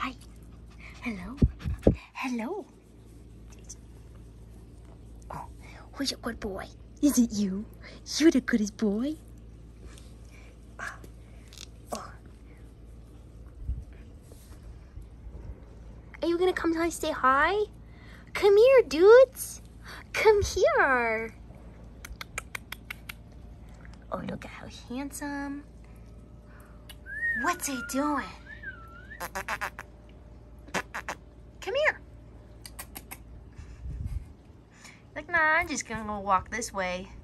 Hi. Hello. Hello. Oh, who's a good boy? Is it you? You're the goodest boy. Are you gonna come say hi? Come here, dudes. Come here. Oh, look at how handsome. What's he doing? Come here. Like, nah, I'm just gonna go walk this way.